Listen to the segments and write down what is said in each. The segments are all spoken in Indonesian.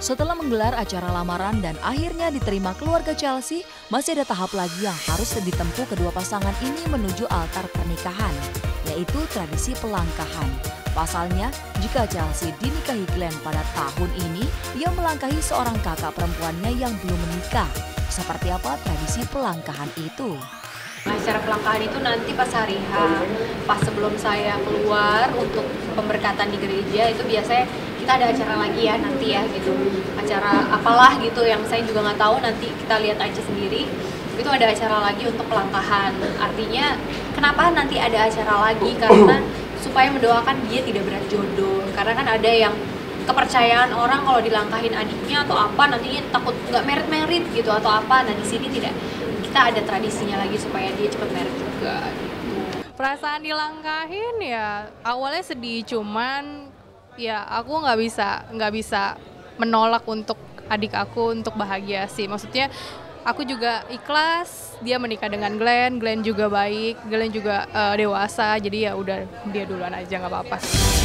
Setelah menggelar acara lamaran dan akhirnya diterima keluarga Chelsea, masih ada tahap lagi yang harus ditempuh kedua pasangan ini menuju altar pernikahan, yaitu tradisi pelangkahan. Pasalnya, jika Chelsea dinikahi Glenn pada tahun ini, ia melangkahi seorang kakak perempuannya yang belum menikah. Seperti apa tradisi pelangkahan itu? Acara pelangkahan itu nanti pas hari H, pas sebelum saya keluar untuk pemberkatan di gereja, itu biasanya kita ada acara lagi ya nanti ya gitu. Acara apalah gitu yang saya juga nggak tahu, nanti kita lihat aja sendiri. Itu ada acara lagi untuk pelangkahan. Artinya kenapa nanti ada acara lagi? Karena supaya mendoakan dia tidak berat jodoh. Karena kan ada yang kepercayaan orang kalau dilangkahin adiknya atau apa nantinya takut nggak merit gitu atau apa. Nah di sini tidak, kita ada tradisinya lagi supaya dia cepat merit juga. Gitu. Perasaan dilangkahin ya awalnya sedih, cuman ya aku nggak bisa menolak untuk adik aku untuk bahagia sih. Maksudnya aku juga ikhlas dia menikah dengan Glenn, Glenn juga baik, Glenn juga dewasa, jadi ya udah dia duluan aja nggak apa-apa.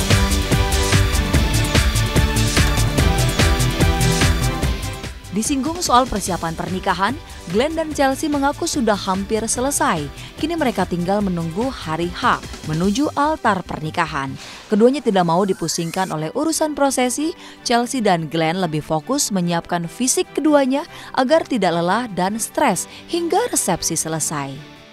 Disinggung soal persiapan pernikahan, Glenn dan Chelsea mengaku sudah hampir selesai. Kini mereka tinggal menunggu hari H menuju altar pernikahan. Keduanya tidak mau dipusingkan oleh urusan prosesi. Chelsea dan Glenn lebih fokus menyiapkan fisik keduanya agar tidak lelah dan stres hingga resepsi selesai.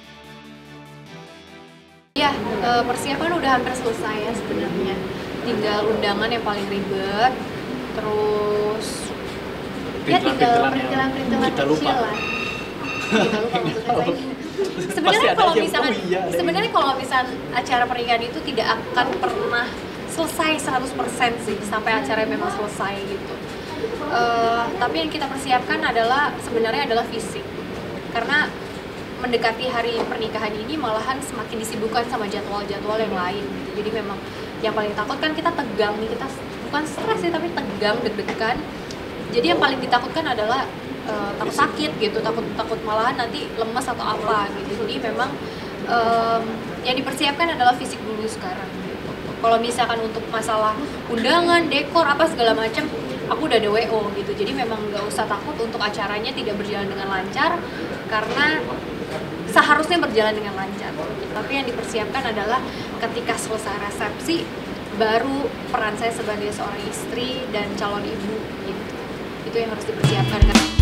Ya, persiapan udah hampir selesai ya sebenarnya. Tinggal undangan yang paling ribet, terus ya tinggal perintilan-perintilan kecil lah. Kita lupa maksud saya. Sebenarnya kalau misalnya acara pernikahan itu tidak akan pernah selesai 100% sih sampai acara memang selesai gitu. Tapi yang kita persiapkan sebenarnya adalah fisik. Karena mendekati hari pernikahan ini malahan semakin disibukkan sama jadwal-jadwal yang lain gitu. Jadi memang yang paling takut kan kita tegang nih, kita bukan stres sih tapi tegang, deg-degan. Jadi yang paling ditakutkan adalah takut sakit gitu, takut malahan nanti lemas atau apa gitu. Jadi memang yang dipersiapkan adalah fisik dulu sekarang gitu. Kalau misalkan untuk masalah undangan, dekor apa segala macam, aku udah ada WO gitu. Jadi memang nggak usah takut untuk acaranya tidak berjalan dengan lancar, karena seharusnya berjalan dengan lancar. Tapi yang dipersiapkan adalah ketika selesai resepsi, baru peran saya sebagai seorang istri dan calon ibu gitu. Itu yang harus dipersiapkan.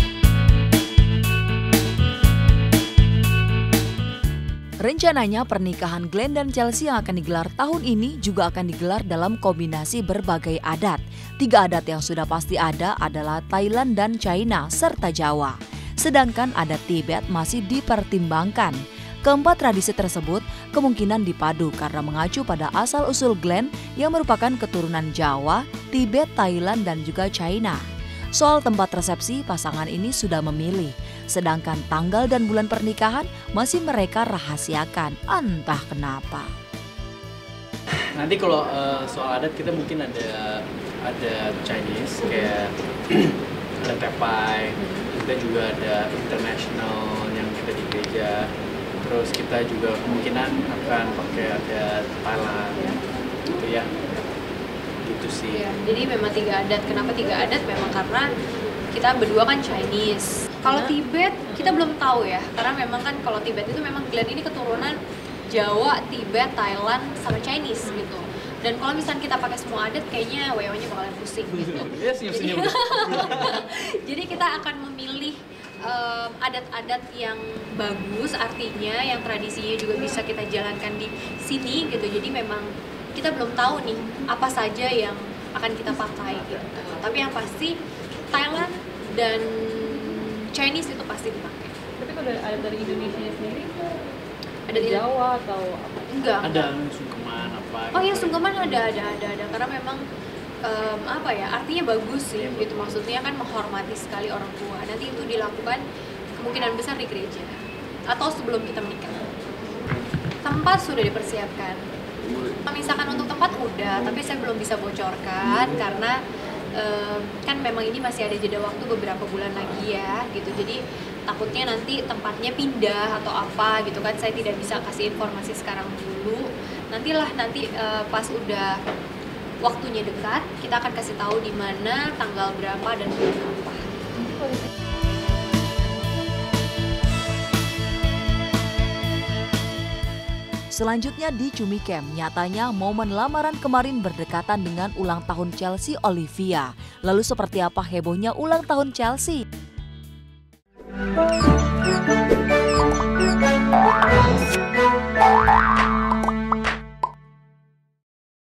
Rencananya pernikahan Glenn dan Chelsea yang akan digelar tahun ini juga akan digelar dalam kombinasi berbagai adat. 3 adat yang sudah pasti ada adalah Thailand dan China serta Jawa. Sedangkan adat Tibet masih dipertimbangkan. Keempat tradisi tersebut kemungkinan dipadu karena mengacu pada asal-usul Glenn yang merupakan keturunan Jawa, Tibet, Thailand, dan juga China. Soal tempat resepsi, pasangan ini sudah memilih. Sedangkan tanggal dan bulan pernikahan masih mereka rahasiakan, entah kenapa. Nanti kalau soal adat kita mungkin ada Chinese kayak ada Tepai, kita juga ada international yang kita di gereja. Terus kita juga kemungkinan akan pakai adat Thailand, gitu ya. Gitu sih. Ya, jadi memang 3 adat. Kenapa 3 adat? Memang karena kita berdua kan Chinese. Kalau Tibet kita belum tahu ya, karena memang kan kalau Tibet itu memang Glenn ini keturunan Jawa, Tibet, Thailand, sama Chinese gitu. Dan kalau misalnya kita pakai semua adat, kayaknya WO-nya bakalan pusing gitu. Jadi kita akan memilih adat-adat yang bagus, artinya yang tradisinya juga bisa kita jalankan di sini gitu. Jadi memang kita belum tahu nih apa saja yang akan kita pakai gitu. Tapi yang pasti Thailand dan Chinese itu pasti dipakai. Tapi kalau ada dari Indonesia sendiri, Ada Jawa atau apa? Enggak. Ada sungkeman apa? Oh iya, gitu. sungkeman ada karena memang apa ya, artinya bagus sih gitu, maksudnya kan menghormati sekali orang tua. Nanti itu dilakukan kemungkinan besar di gereja atau sebelum kita menikah. Tempat sudah dipersiapkan. Misalkan untuk tempat udah, tapi saya belum bisa bocorkan karena kan memang ini masih ada jeda waktu beberapa bulan lagi ya gitu. Jadi takutnya nanti tempatnya pindah atau apa gitu kan, saya tidak bisa kasih informasi sekarang dulu. Nanti pas udah waktunya dekat, kita akan kasih tahu di mana, tanggal berapa, dan bulan apa. Selanjutnya di Cumi Camp, nyatanya momen lamaran kemarin berdekatan dengan ulang tahun Chelsea Olivia. Lalu seperti apa hebohnya ulang tahun Chelsea?